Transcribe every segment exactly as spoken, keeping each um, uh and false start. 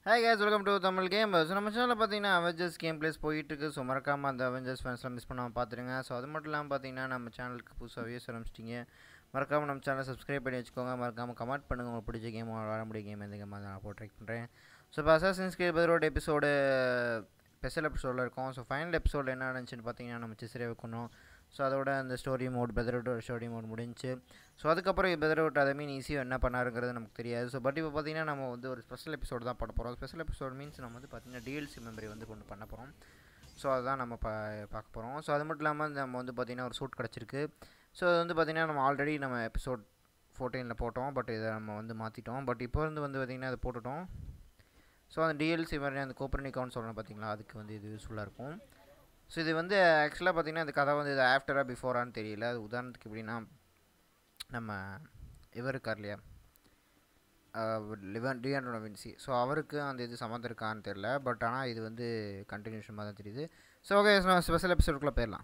Hi guys, welcome to Tamil game. So நம்ம சேனலில் பார்த்தீங்கன்னா அவெஞ்சர்ஸ் கேம் பிளேஸ் போயிட்டுருக்கு. ஸோ மறக்காமல் அந்த அவெஞ்சர்ஸ் ஃபேன்ஸ்லாம் மிஸ் பண்ணாமல் பார்த்துருங்க. ஸோ அது மட்டும் இல்லாமல் பார்த்தீங்கன்னா நம்ம சேனலுக்கு புதுசாக வியூஸ் ஆரம்பிச்சிட்டிங்க. மறக்காமல் நம்ம சேனலை சப்ஸ்கிரைப் பண்ணி வச்சுக்கோங்க. மறக்காமல் கமெண்ட் பண்ணுங்கள் உங்களுக்கு பிடிச்ச கேம் வர முடிய கேம் எந்த கேமாக நான் போட்டு ட்ரை பண்ணுறேன். ஸோ இப்போ Assassin's Creed Brotherhood episode special எபிசோடில் இருக்கும். ஸோ ஃபைனல் எபிசோடில் என்ன நடந்துச்சுன்னு பார்த்தீங்கன்னா நம்ம சிசரே வைக்கணும். ஸோ அதோட அந்த story mode Brotherhood story mode முடிஞ்சு. ஸோ அதுக்கப்புறம் பிரதர்ஹுட் அதை மீன் ஈஸியாக என்ன பண்ணாருங்கிறது நமக்கு தெரியாது. ஸோ பட் இப்போ பார்த்தீங்கன்னா நம்ம வந்து ஒரு ஸ்பெஷல் எபிசோடு தான் பண்ண போகிறோம். ஸ்பெஷல் எபிசோட் மீன்ஸ் நம்ம வந்து பார்த்தீங்கன்னா டிஎல்சி மெமரி வந்து கொண்டு பண்ண போகிறோம். ஸோ அதுதான் நம்ம பா பார்க்க போகிறோம். ஸோ அது மட்டும் இல்லாமல் நம்ம வந்து பார்த்திங்கன்னா ஒரு சூட் கிடச்சிருக்கு. ஸோ அது வந்து பார்த்திங்கன்னா நம்ம ஆல்ரெடி நம்ம எபிசோட் ஃபோர்டீனில் போட்டோம். பட் இதை நம்ம வந்து மாற்றிட்டோம். பட் இப்போ வந்து வந்து பார்த்திங்கன்னா அதை போட்டுட்டோம். ஸோ அந்த டிஎல்சி மாதிரி அந்த கோப்பர்னிகான்னு சொல்கிறேன் பார்த்தீங்களா, அதுக்கு வந்து இது யூஸ்ஃபுல்லாக இருக்கும். ஸோ இது வந்து ஆக்சுவலாக பார்த்திங்கன்னா இந்த கதை வந்து இது ஆஃப்டராக பிஃபோரான்னு தெரியல. அது உதாரணத்துக்கு எப்படின்னா நம்ம இவர் இருக்கார் இல்லையா, லிவன் டியாண்டோ வின்சி. ஸோ அவருக்கு அந்த இது சம்மந்தம் இருக்கான்னு தெரில. பட் ஆனால் இது வந்து கண்டினியூஷன் மாதிரி தான் தெரியுது. ஸோ ஓகே, நம்ம ஸ்பெஷல் எபிசோடுக்குள்ளே போயிடலாம்.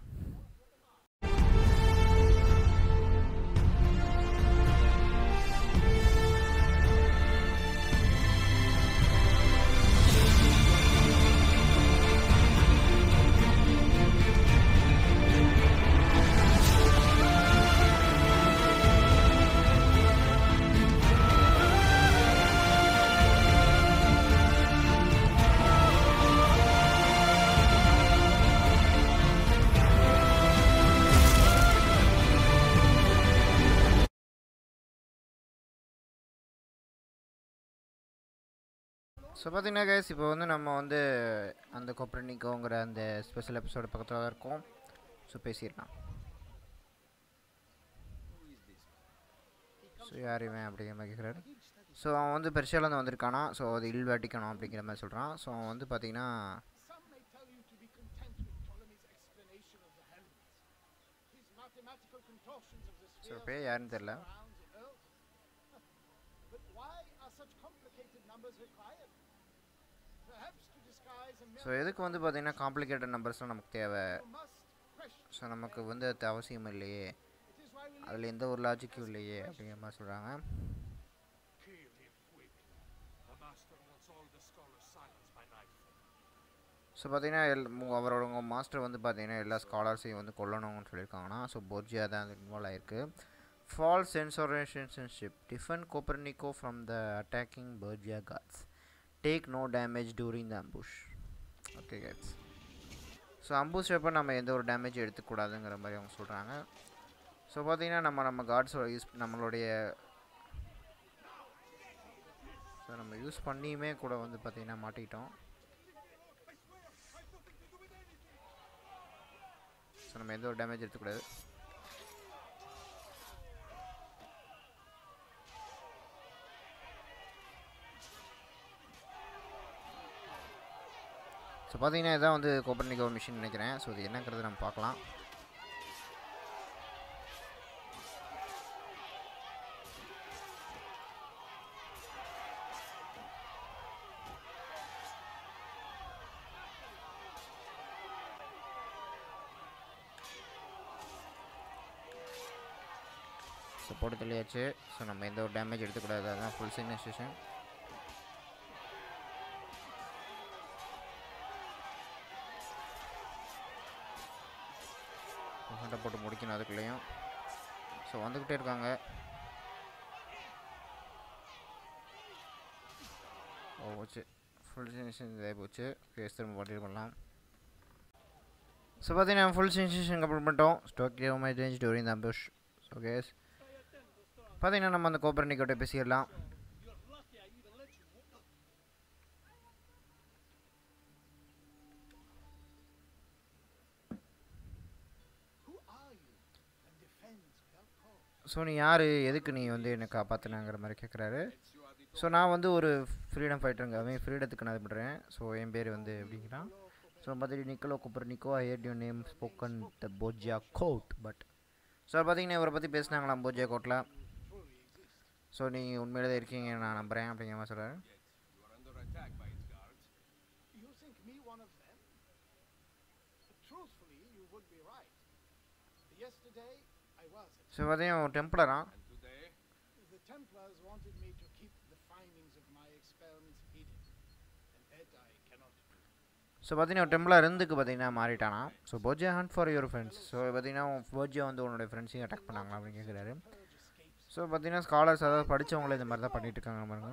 ஸோ பார்த்தீங்கன்னா கைஸ், இப்போ வந்து நம்ம வந்து அந்த கோப்பர்னிகோங்கிற அந்த ஸ்பெஷல் எபிசோடு பக்கத்தில் தான் இருக்கோம். ஸோ பேசிடலாம். ஸோ யார் இவன் அப்படிங்கிற மாதிரி கேட்குறாரு. ஸோ அவன் வந்து பெர்ஷியாலேருந்து வந்திருக்கானா. ஸோ அது இல் வேட்டிக்கணும் அப்படிங்கிற மாதிரி சொல்கிறான். ஸோ அவன் வந்து பார்த்தீங்கன்னா ஸோ பே யாருன்னு தெரில. ஸோ எதுக்கு வந்து பார்த்திங்கன்னா காம்ப்ளிகேட்டட் நம்பர்ஸ்லாம் நமக்கு தேவை. ஸோ நமக்கு வந்து அது அவசியம் இல்லையே, அதில் எந்த ஒரு லாஜிக்கும் இல்லையே அப்படிங்கிற மாதிரி சொல்கிறாங்க. ஸோ பார்த்தீங்கன்னா எல் அவரோட மாஸ்டர் வந்து பார்த்தீங்கன்னா எல்லா ஸ்காலர்ஸையும் வந்து கொல்லணும்னு சொல்லியிருக்காங்கன்னா. ஸோ போர்ஜியா தான் இன்வால்வ் ஆகிருக்கு. False censorship defend Copernico from the attacking Borgia guards. Take no damage during the ambush. Okay guys, so ambush அப்போ நம்ம எந்த ஒரு டேமேஜ் எடுத்துக்கூடாதுங்கிற மாதிரி அவங்க சொல்கிறாங்க. ஸோ பார்த்தீங்கன்னா நம்ம நம்ம கார்ட்ஸோட யூஸ் நம்மளுடைய ஸோ நம்ம யூஸ் பண்ணியுமே கூட வந்து பார்த்திங்கன்னா மாட்டிக்கிட்டோம். ஸோ நம்ம எந்த ஒரு டேமேஜ் எடுத்துக்கூடாது. ஸோ பார்த்தீங்கன்னா இதான் வந்து கோப்பர்னிகோ மிஷின் நினைக்கிறேன். ஸோ இது என்னங்கிறது நம்ம பார்க்கலாம். ஸோ போட்டு தெளியாச்சு. ஸோ நம்ம எந்த ஒரு டேமேஜ் எடுத்துக்கூடாது. அதுதான் ஃபுல் சிக்னேஷன். சண்டை போட்டு முடிக்கணும் அதுக்குள்ளேயும். ஸோ வந்துக்கிட்டே இருக்காங்க. ஓ போச்சு, ஃபுல் சென்சேஷன் இதாகி போச்சு. கேஸ் திரும்ப பாட்டி பண்ணலாம். ஸோ பார்த்தீங்கன்னா ஃபுல் சென்சேஷன் கம்ப்ளீட் பண்ணிட்டோம். ஸ்டோக்கியோ my range during the ambush. So guys பார்த்தீங்கன்னா நம்ம அந்த கோப்பர்னிகோட்ட பேசிடலாம். ஸோ நீ யார், எதுக்கு நீ வந்து என்னை காப்பாற்றினாங்கிற மாதிரி கேட்குறாரு. ஸோ நான் வந்து ஒரு ஃப்ரீடம் ஃபைட்டருங்க, அவன் ஃப்ரீடத்துக்கு நான் இது பண்ணுறேன். ஸோ என் பேர் வந்து எப்படிங்கிறான். ஸோ பார்த்தீங்கன்னா Niccolo Copernico, I hate your name spoken the Borgia guard. But so பார்த்தீங்கன்னா இவரை பற்றி பேசினாங்களாம் போர்ஜியா கோட்டில். ஸோ நீங்கள் உண்மையிலே தான் இருக்கீங்க நான் நம்புகிறேன் அப்படிங்கிற மாதிரி சொல்கிறாரு. ஸோ பார்த்தீங்கன்னா ஒரு டெம்ப்ளரான். Templars wanted me to keep the findings of my experiments hidden. So பார்த்தீங்கன்னா டெம்பிளர் இருந்துக்கு பார்த்தீங்கன்னா மாறிட்டானா. So Borgia hunt for your friends. So பார்த்தீங்கன்னா போஜியா வந்து உன்னோட ஃப்ரெண்ட்ஸையும் அட்டாக் பண்ணாங்களா அப்படின்னு கேட்குறாரு. ஸோ பார்த்தீங்கன்னா ஸ்காலர்ஸ் அதாவது படித்தவங்களே இந்த மாதிரி தான் பண்ணிட்டு இருக்காங்க பாருங்க.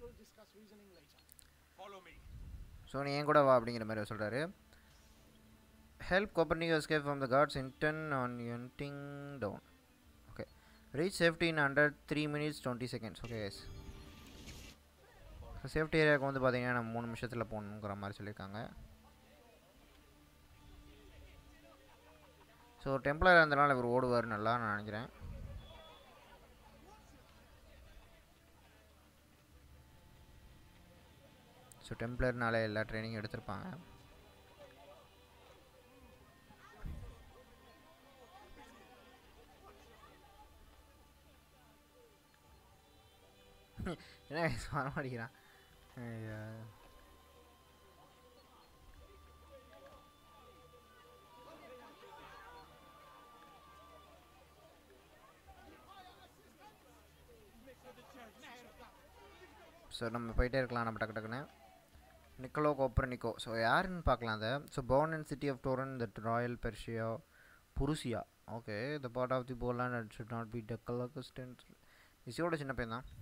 ஸோ நீ ஏன் கூட வா அப்படிங்கிற மாதிரி சொல்கிறாரு. Help Copernicus escape from the guards intent on hunting down. Okay reach safety in under three minutes twenty seconds. Okay yes. Safety ஏரியாவுக்கு வந்து பார்த்தீங்கன்னா நம்ம மூணு நிமிஷத்தில் போகணுங்கிற மாதிரி சொல்லியிருக்காங்க. ஸோ டெம்ப்ளர் இருந்தனால இவர் ஓடுவார் நல்லா நான் நினைக்கிறேன். ஸோ டெம்ப்ளர்னால எல்லா ட்ரைனிங்கும் எடுத்திருப்பாங்க. என்ன வர மாட்டேங்கிறான். ஸோ நம்ம போயிட்டே இருக்கலாம் நம்ம டக்கு டக்குன்னு. நிக்கலோ கோப்பர்னிகோ. ஸோ யாருன்னு பார்க்கலாம் அதை. So born in city of Turin, the royal Persia, Prussia. Okay the part of the Poland that should not be declared. இசியோட சின்ன பையன் தான்.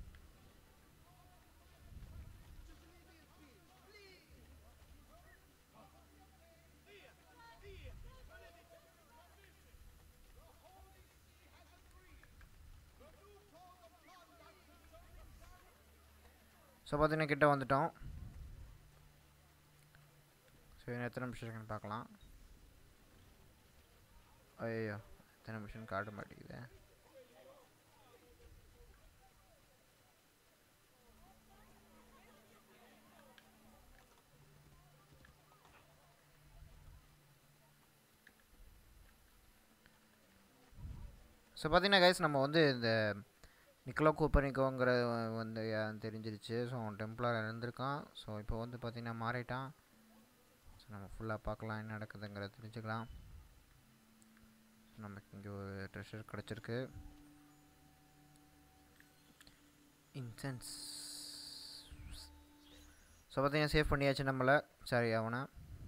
ஸோ பார்த்தீங்கன்னா கிட்ட வந்துட்டோம். ஸோ எத்தனை நிமிஷம் இருக்குன்னு பார்க்கலாம். ஐயோ எத்தனை நிமிஷம் காட்ட மாட்டேங்குது. ஸோ பார்த்தீங்கன்னா கைஸ் நம்ம வந்து இந்த நிக்கலோ கோப்பர்னிகோங்கிற வந்து தெரிஞ்சிருச்சு. ஸோ அவன் டெம்ப்ளர் இருந்திருக்கான். ஸோ இப்போ வந்து பார்த்திங்கன்னா மாறிட்டான். ஸோ நம்ம ஃபுல்லாக பார்க்கலாம் என்ன நடக்குதுங்கிறத தெரிஞ்சுக்கலாம். ஸோ நமக்கு இங்கே ஒரு ட்ரெஷர் கிடச்சிருக்கு. இன்சென்ஸ். ஸோ பார்த்தீங்கன்னா சேவ் பண்ணியாச்சு நம்மளை. சரி அவனை.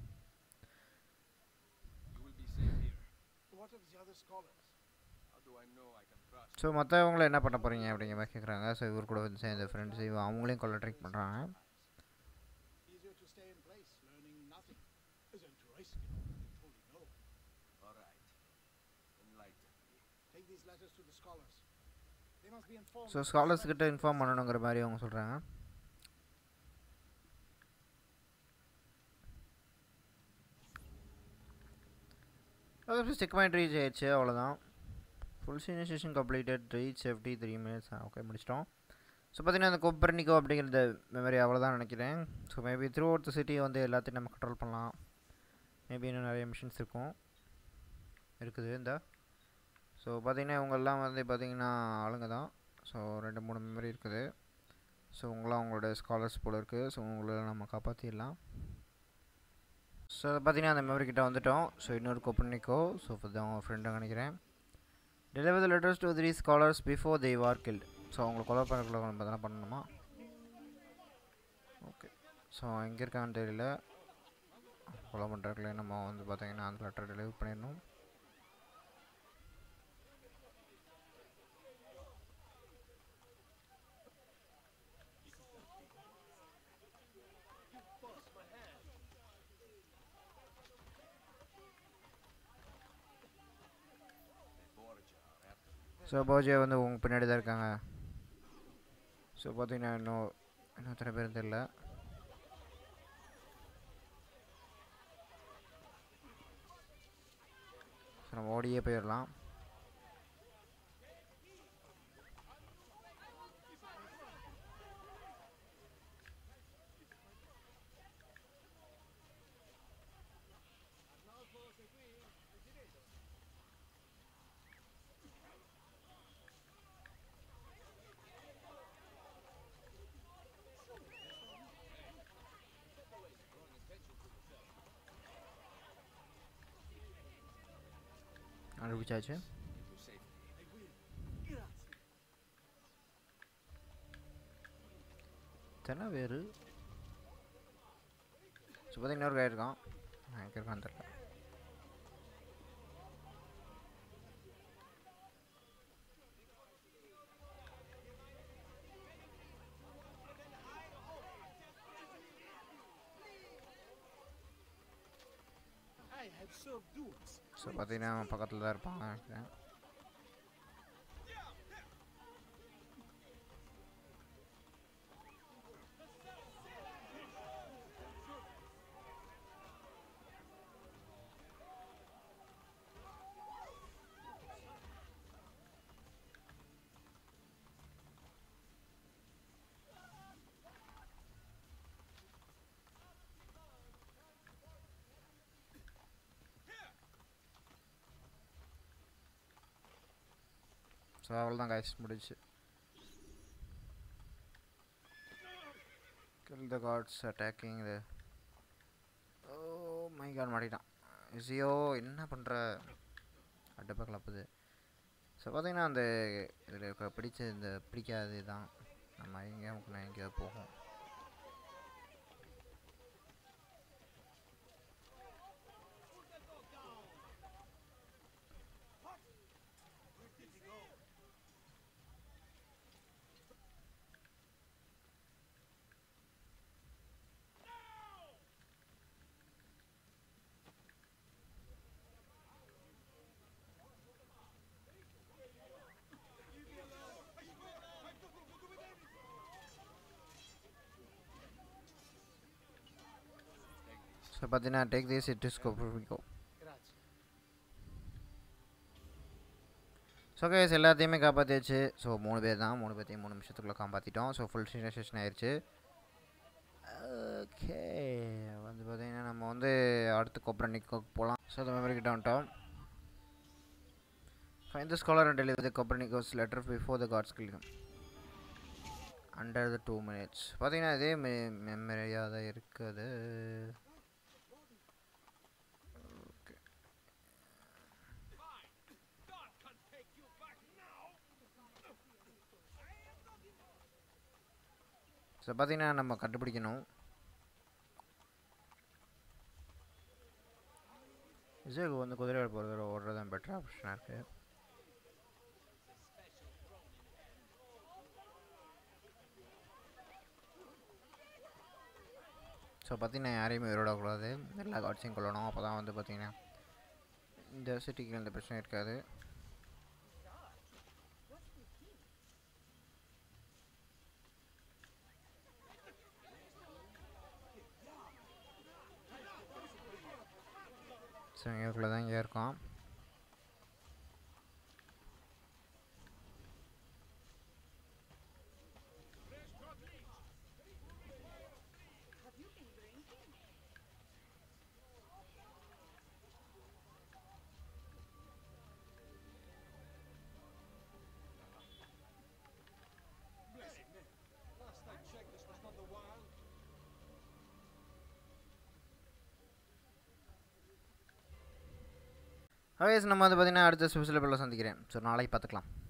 ஸோ மற்றவங்கள என்ன பண்ண போகிறீங்க அப்படிங்கிற மாதிரி கேட்குறாங்க. ஸோ இவர் கூட வந்து சேர்ந்த ஃப்ரெண்ட்ஸ் இவன் அவங்களையும் கொள்ள ட்ரை பண்ணுறாங்க. ஸோ ஸ்காலர்ஸ் கிட்ட இன்ஃபார்ம் பண்ணணுங்கிற மாதிரி அவங்க சொல்கிறாங்க. அது செக் பாயிண்ட் ரீச் ஆயிடுச்சு அவ்வளோதான். Full initiation completed. Reach safety three minutes. Okay முடிச்சிட்டோம். ஸோ பார்த்தீங்கன்னா அந்த கோப்பர்னிகோ அப்படிங்கிறத மெமரி அவ்வளோதான் நினைக்கிறேன். So maybe throughout the சிட்டியை வந்து எல்லாத்தையும் நம்ம கண்ட்ரோல் பண்ணலாம். மேபி இன்னும் நிறைய மிஷின்ஸ் இருக்கும் இருக்குது இந்த. ஸோ பார்த்தீங்கன்னா இவங்கெல்லாம் வந்து பார்த்திங்கன்னா ஆளுங்க தான். ஸோ ரெண்டு மூணு மெமரி இருக்குது. ஸோ உங்களாம் அவங்களோட ஸ்காலர்ஸ் போல் இருக்குது. ஸோ உங்களை நம்ம காப்பாற்றிடலாம். ஸோ பார்த்தீங்கன்னா அந்த மெமரி கிட்ட வந்துட்டோம். ஸோ இன்னொரு கோப்பர்னிகோ. ஸோ இப்போ தான் அவங்க ஃப்ரெண்டாக நினைக்கிறேன். Deliver the letters to three scholars before they were killed. So அவங்களை கொலை பண்ணக்குள்ள நம்ம எதனா பண்ணணுமா? ஓகே ஸோ எங்கே இருக்கான்னு தெரியல. கொலை பண்ணுறதுக்குள்ளே நம்ம வந்து பார்த்தீங்கன்னா அந்த லெட்டர் டெலிவரி பண்ணிடணும். ஸோ போஜியா வந்து உங்கள் பின்னாடி தான் இருக்காங்க. ஸோ பார்த்தீங்கன்னா இன்னும் இன்னும் எத்தனை பேரும் தெரியல. ஸோ நம்ம ஓடியே போயிடலாம். அனுப்பிச்சாச்சு. தென்ன வேறு ஸோ பார்த்தீங்கன்னா இன்னொரு கை இருக்கான், எங்கே இருக்கான்னு தெரியல. ஸோ பார்த்தீங்கன்னா பக்கத்தில் தான் இருப்பாங்க நினைக்கிறேன். ஸோ அவ்வளோதான் கைஸ், முடிச்சு. Kill the gods attacking the... Oh my god, மாட்டிட்டான். இசியோ என்ன பண்ணுற, அட்டப்பா கிளப்புது. ஸோ பார்த்தீங்கன்னா அந்த இதில் பிடிச்ச இந்த பிடிக்காது தான் நம்ம எங்கேயா முக்கினா எங்கேயாவது போகும். ஸோ பார்த்தீங்கன்னா take this it is go. So case எல்லாத்தையுமே காப்பாற்றியாச்சு. ஸோ மூணு பேர் தான், மூணு பேர்த்தையும் மூணு நிமிஷத்துக்குள்ளே காப்பாற்றிட்டோம். ஸோ ஃபுல் சினேஷன் ஆயிடுச்சு. ஓகே, வந்து பார்த்தீங்கன்னா நம்ம வந்து அடுத்து கொப்ரனிக்கோ போகலாம். ஸோ அந்த மெமரி கிட்ட வந்துட்டோம். Find the scholar and deliver the Copernicus letter before the guards kill him under the two minutes. பார்த்தீங்கன்னா இதே மெ மெமரியாக தான் இருக்குது. ஸோ பார்த்தீங்கன்னா நம்ம கண்டுபிடிக்கணும். விஜய்க்கு வந்து குதிரை போகிறது ஓடுறது தான் பெட்டர் ஆப்ஷனாக இருக்குது. ஸோ பார்த்தீங்கன்னா யாரையுமே விடக்கூடாது, எல்லா காட்சியும் கொள்ளணும். அப்போ தான் வந்து பார்த்தீங்கன்னா இந்த சிட்டிக்கு எந்த பிரச்சனையும் இருக்காது. ஸோ இங்கேக்குள்ளே தான் இங்கே இருக்கோம். ஓகே, நம்ம வந்து பார்த்தீங்கன்னா அடுத்த ஸ்பெஷல் எபிசோடில் சந்திக்கிறேன். ஸோ நாளைக்கு பார்த்துக்கலாம்.